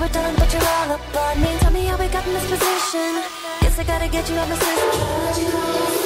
done, but you're all up on me. Tell me how we got in this position. Guess I gotta get you out my system.